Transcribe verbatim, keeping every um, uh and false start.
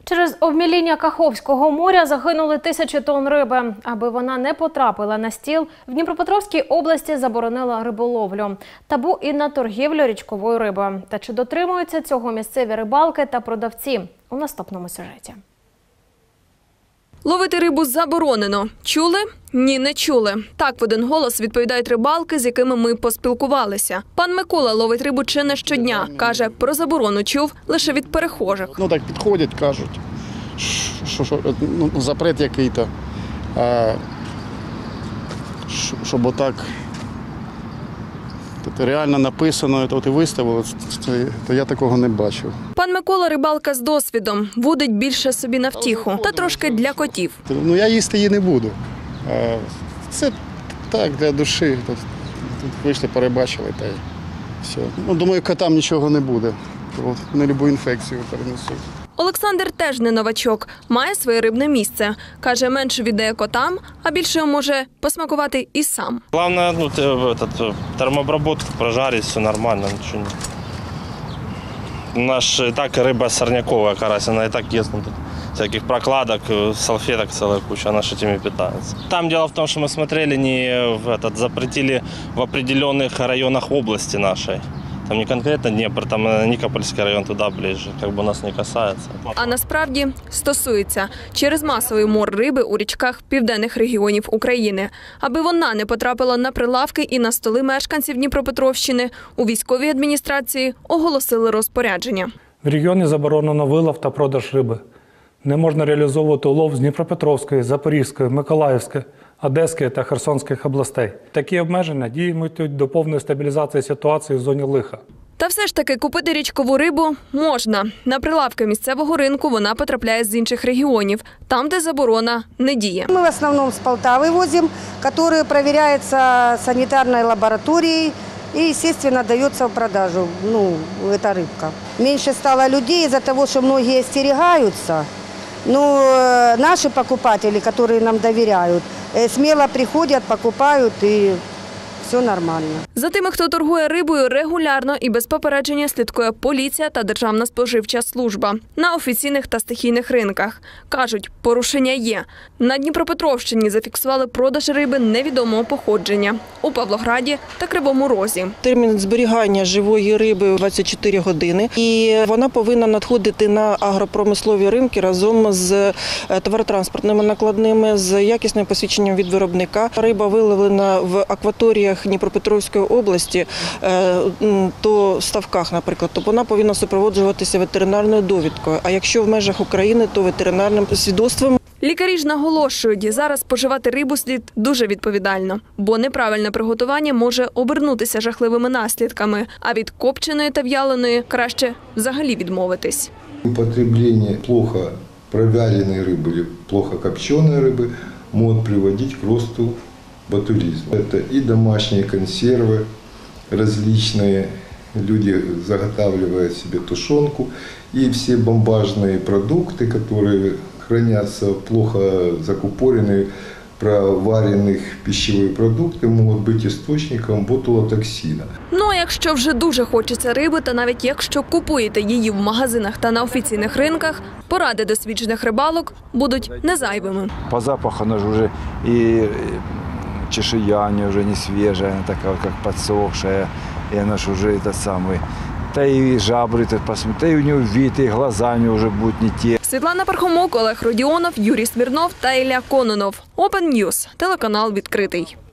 Через обміління Каховського моря загинули тисячі тонн риби. Аби вона не потрапила на стіл, в Дніпропетровській області заборонила риболовлю. Табу і на торгівлю річковою рибою. Та чи дотримуються цього місцеві рибалки та продавці? У наступному сюжеті. Ловити рибу заборонено. Чули? Ні, не чули. Так в один голос відповідають рибалки, з якими ми поспілкувалися. Пан Микола ловить рибу чи не щодня. Каже, про заборону чув лише від перехожих. Ну так підходять, кажуть, що, що ну, запрет який-то, а, щоб отак реально написано, то і виставили, то я такого не бачив. Пан Микола – рибалка з досвідом. Вудить більше собі на втіху та трошки для котів. Ну я їсти її не буду. Це так, для душі. Тут вийшли, перебачили та й все. Ну, думаю, котам нічого не буде. Не любу інфекцію перенесуть. Олександр теж не новачок. Має своє рибне місце. Каже, менше віддає котам, а більше може посмакувати і сам. Головне, ну, термообробку, прожарить, все нормально. Нічого не... У нас ж і так риба сорнякова, карась, вона і так є. Тут всяких прокладок, салфеток целая куча, она этими питается. Там дело в том, что мы смотрели, не в этот, запретили в определенных районах области нашей. Там не конкретно Дніпро, там Нікопольський район туди ближче, як би нас не касається. А насправді стосується. Через масовий мор риби у річках південних регіонів України. Аби вона не потрапила на прилавки і на столи мешканців Дніпропетровщини, у військовій адміністрації оголосили розпорядження. В регіоні заборонено вилов та продаж риби. Не можна реалізовувати улов з Дніпропетровської, Запорізької, Миколаївської, Одеської та Херсонських областей. Такі обмеження діятимуть до повної стабілізації ситуації в зоні лиха. Та все ж таки купити річкову рибу можна. На прилавки місцевого ринку вона потрапляє з інших регіонів, там, де заборона не діє. Ми в основному з Полтави возимо, які перевіряються санітарною лабораторією і, естественно, дається в продажу, ну, ця рибка. Менше стало людей із-за того, що многі остерігаються. Ну, наши покупатели, которые нам доверяют, смело приходят, покупают и все нормально. За тими, хто торгує рибою, регулярно і без попередження слідкує поліція та Державна споживча служба. На офіційних та стихійних ринках. Кажуть, порушення є. На Дніпропетровщині зафіксували продаж риби невідомого походження. У Павлограді та Кривому Розі. Термін зберігання живої риби – двадцять чотири години. І вона повинна надходити на агропромислові ринки разом з товаротранспортними накладними, з якісним посвідченням від виробника. Риба виловлена в акваторіях Дніпропетровської області, то в ставках, наприклад, то вона повинна супроводжуватися ветеринарною довідкою. А якщо в межах України, то ветеринарним свідоцтвом. Лікарі ж наголошують, зараз споживати рибу слід дуже відповідально, бо неправильне приготування може обернутися жахливими наслідками, а від копченої та в'яленої краще взагалі відмовитись. Употреблення плохо провяленої риби, плохо копченої риби може приводити к росту ботулизма. Это и домашние консервы различные, люди заготавливают себе тушенку, и все бомбажные продукты, которые хранятся плохо закупоренные, проваренных пищевые продукты, могут быть источником ботулотоксина. Ну а якщо вже дуже хочеться риби, та навіть якщо купуєте її в магазинах та на офіційних ринках, поради досвідчених рибалок будуть незайвими. По запаху она же уже и чешуя уже не свежая, она такая как подсохшая, и она же уже это самый. Да и жабры, да и у него вид, и глаза у него уже будут не те. Світлана Пархомок, Олег Родіонов, Юрій Смірнов та Ілля Кононов. Open News. Телеканал відкритий.